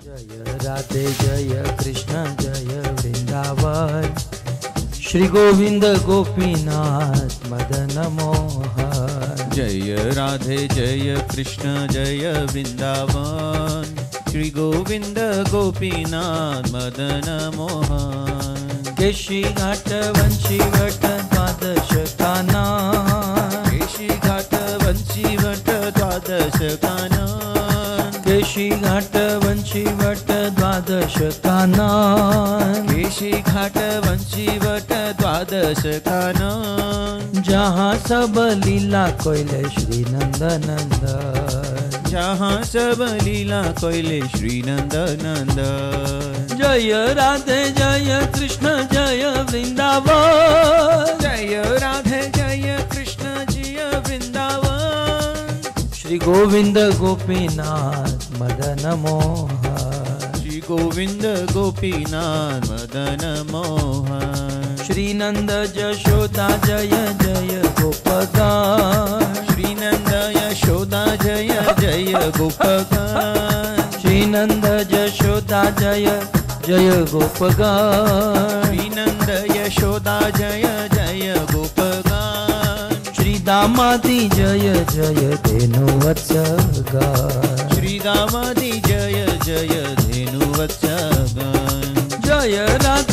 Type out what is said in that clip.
जय राधे जय कृष्ण जय वृंदावन, श्री गोविंद गोपीनाथ मदन मोहन। जय राधे जय कृष्ण जय वृंदावन, श्री गोविंद गोपीनाथ मदन मोहन। केशी घाट वंशी वट द्वादश काना, केशी घाट वंशी वट द्वादश काना, केशी घाट वंशी वट द्वादश काना, केशी घाट वंशी वट द्वादश काना। जहाँ सब लीला कोयले श्री नंद नंदन, जहाँ सब लीला कोयले श्री नंद नंदन। जय राधे जय कृष्ण जय वृंदावन, जय राधे जय कृष्ण जय वृंदावन। श्री गोविंद गोपीनाथ मदन मोहन, श्री गोविंद गोपीनाथ मदन मोहन। श्री नंद यशोदा जय जय गोपगान, श्री नंद यशोदा जय जय गोपगान। श्री नंद यशोदा जय जय गोपगान, श्री नंद यशोदा जय जय गोपगान। श्री दामादि जय जय धेनुवत्सगान, श्री दामादि जय जय धेनुवत्सगान। जय राधे